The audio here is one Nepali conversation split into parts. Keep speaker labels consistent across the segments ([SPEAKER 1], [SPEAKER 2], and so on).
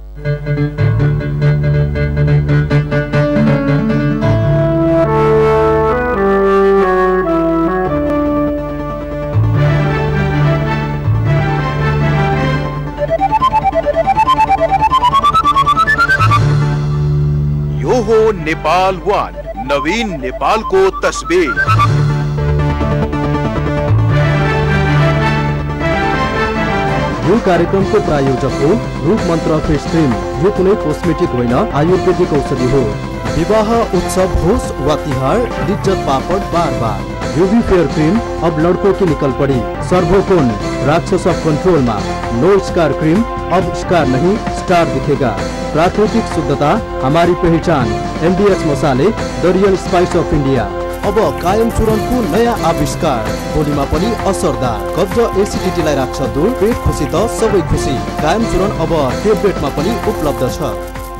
[SPEAKER 1] यो हो नेपाल वान, नवीन नेपालको तस्बिर।
[SPEAKER 2] यो कार्यक्रमको प्रायोजक हो रूप मन्त्र फेस क्रिम। यो कुनै कोस्मेटिक होइन, आयुर्वेदिक औषधि हो। विवाह उत्सव होस् वा तिहार, लिज्जत पापड़ बार बार। यूवी फेयर क्रीम अब लड़कों की निकल पड़ी। सर्वोकोन राक्षस ऑफ कंट्रोल में नो स्कार क्रीम, अब स्कार नहीं स्टार दिखेगा। प्राकृतिक शुद्धता हमारी पहचान। MDH मसाले, the real spice of India. अब कायम चूर्ण को नयाँ आविष्कार, बोलीमा पनि असरदार। कब्ज एसिडिटीलाई राख्छ दूर, पेट खुसी त सबै खुसी। कायम चूर्ण अब ट्याब्लेटमा पनि उपलब्ध छ।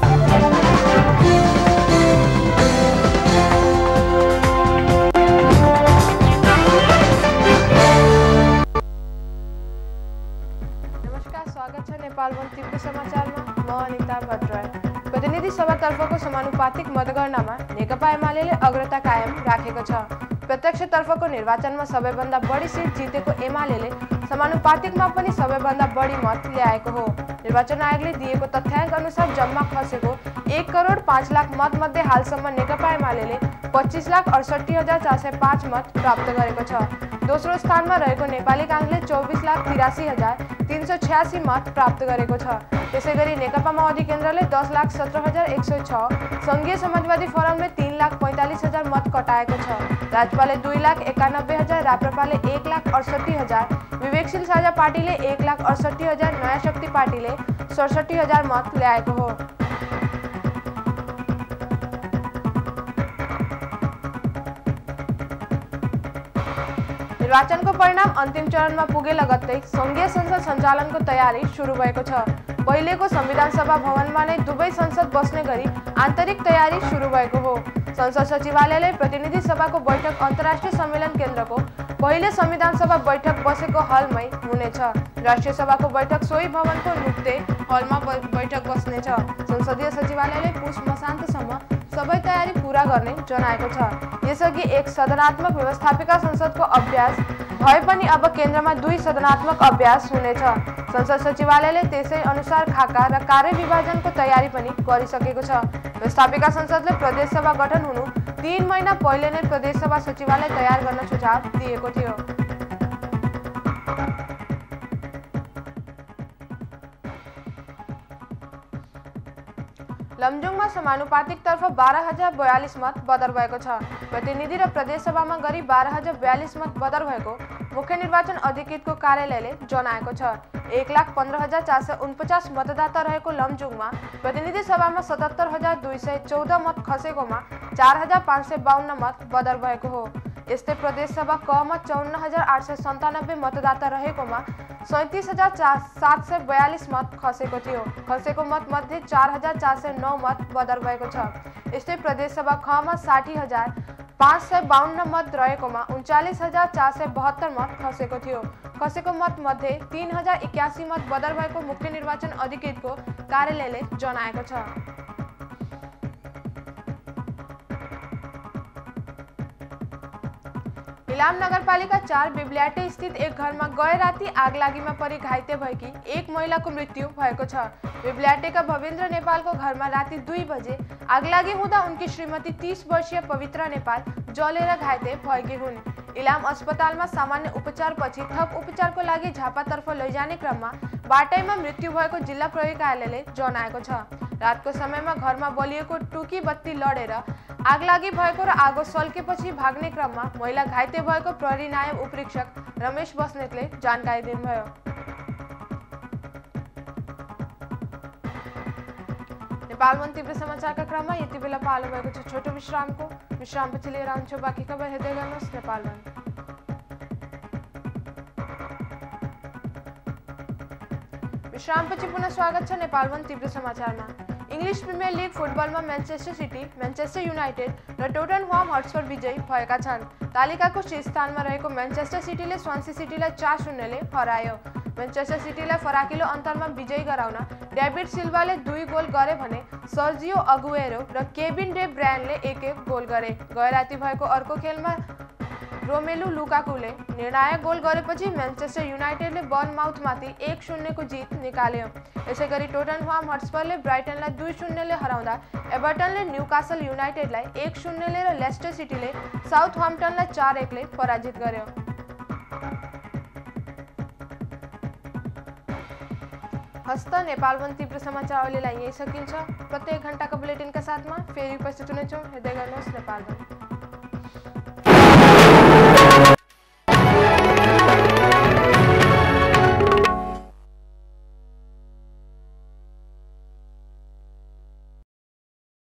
[SPEAKER 3] नमस्कार, स्वागत छ नेपाल वन तीव्र समाचारमा। म अनिता भट्टराई। प्रतिनिधि सभा तर्फको समानुपातिक मतगणनामा नेकपा एमालेले अग्रता कायम राखेको छ। प्रत्यक्ष तर्फको निर्वाचनमा सबैभन्दा बढी सिट जितेको एमालेले समानुपातिकमा पनि सबैभन्दा बढी मत ल्याएको हो। निर्वाचन आयोगले दिएको तथ्याङ्क अनुसार जम्मा खसेको 1,05,00,000 मत मध्ये हालसम्म नेकपा एमालेले 25,68,405 मत प्राप्त गरेको छ। दोस्रो स्थानमा रहेको नेपाली काङ्ग्रेसले 24,83,386 मत प्राप्त गरेको छ। त्यसैगरी नेकपा माओवादी केन्द्रले 10,17,106, संघीय समाजवादी फोरमले 3,45,000 मत कटाएको छ। राजपाले 2,91,000, राप्रपाले 1,68,000, विवेकशील साझा पार्टीले 1,68,000, नयाँ शक्ति पार्टीले 67,000 मत ल्याएको हो। निर्वाचनको परिणाम अन्तिम चरणमा पुगे लगत्तै संघीय संसद सञ्चालनको तयारी सुरु भएको छ। पहिलेको संविधान सभा भवनमा नै दुवै संसद बस्ने गरी आन्तरिक तयारी सुरु भएको हो। संसद सचिवालयले प्रतिनिधि सभाको बैठक अन्तर्राष्ट्रिय सम्मेलन केन्द्रको पहिले संविधान सभा बैठक बसेको हलमै हुनेछ। राष्ट्रिय सभाको बैठक सोही भवनको नुक्ते हलमा बैठक बस्नेछ। संसदीय सचिवालयले पुष मसान्तसम्म सबै तयारी पूरा गर्ने जनाएको छ। यसअघि एक सदनात्मक व्यवस्थापिका संसदको अभ्यास भए पनि अब केन्द्रमा 2 सदनात्मक अभ्यास हुनेछ। संसद सचिवालयले त्यसै अनुसार खाका र कार्य विभाजनको तयारी पनि गरिसकेको छ। व्यवस्थापिका संसदले प्रदेश सभा गठन हुनु 3 महिना पहिले नै प्रदेश सभा सचिवालय तयार गर्न सुझाव दिएको थियो। लमजुङमा समानुपातिक तर्फ 12,042 मत बदर भएको छ। प्रतिनिधि र प्रदेश सभामा गरी 12,042 मत बदर भएको मुख्य निर्वाचन अधिकृतको कार्यालयले जनाएको छ। 1,15,449 मतदाता रहेको लमजुङमा प्रतिनिधि सभामा 77,214 मत खसेकोमा 4,552 मत बदर भएको हो। यस्तै प्रदेश सभा कमा 54,897 मतदाता रहेकोमा 37,742 मत खसेको थियो। खसेको मत मध्ये 4,409 मत बदर भएको छ। यस्तै प्रदेश सभा खमा 60,552 मत रहेकोमा 39,472 मत खसेको थियो। खसेको मत मध्ये 3,081 मत बदर भएको मुख्य निर्वाचन अधिकृतको कार्यालयले जनाएको छ। इलाम नगरपालिका 4 बिब्ल्याटे स्थित एक घरमा गए राति आगलागीमा परि घाइते भएकी एक महिलाको मृत्यु भएको छ। बिब्ल्याटेका भवेन्द्र नेपालको घरमा राति 2 बजे आगलागी हुँदा उनकी श्रीमती 30 वर्षीय पवित्र नेपाल जलेर घाइते भएकी हुन्। इलाम अस्पतालमा सामान्य उपचारपछि थप उपचारको लागि झापातर्फ लैजाने क्रममा बाटैमा मृत्यु भएको जिल्ला प्रहरी कार्यालयले जनाएको छ। रातको समयमा घरमा बलिएको टुकी बत्ती लडेर आगलागी भएको र आगो सल्केपछि भाग्ने क्रममा महिला घाइते भएको प्रहरी नायब उपरीक्षक रमेश बस्नेतले जानकारी दिनुभयो। नेपाल वन तीव्र समाचारका क्रममा यति बेला पालो भएको छ छोटो विश्रामको। विश्रामपछि लिएर आउँछु बाँकी खबर। हेर्दै गर्नुहोस् नेपाल वन। विश्रामपछि पुनः स्वागत छ नेपाल वन तीव्र समाचारमा। इंग्लिश प्रिमियर लीग फुटबलमा म्यान्चेस्टर सिटी, म्यान्चेस्टर युनाइटेड र टोटनहम हटस्पर विजयी भएका छन्। तालिकाको शीर्ष स्थानमा रहेको म्यान्चेस्टर सिटीले स्वान्सी सिटीलाई 4-0 ले हरायो। मैनचेस्टर सिटीलाई फराकिलो अन्तरमा विजयी गराउन डेभिड सिल्वाले 2 गोल गरे भने सर्जियो अगुएरो र केविन डे ब्रायनले 1-1 गोल गरे। गए राति भएको अर्को खेलमा रोमेलु लुकाकुले निर्णायक गोल गरेपछि म्यानचेस्टर युनाइटेडले बर्नमाउथमाथि 1-0 को जित निकाल्यो। यसैगरी टोटनहाम हटस्परले ब्राइटनलाई 2-0 ले हराउँदा एभर्टनले न्यूकासल युनाइटेडलाई 1-0 ले र लेस्टर सिटीले साउथह्याम्पटनलाई 4-1 ले पराजित गर्यो। हस्त नेपालवन तीव्र समाचार अहिलेलाई यही सकिन्छ। प्रत्येक घण्टाको बुलेटिनका साथमा फेरि उपस्थित हुनेछौँ। हेर्दै गर्नुहोस् नेपालवन।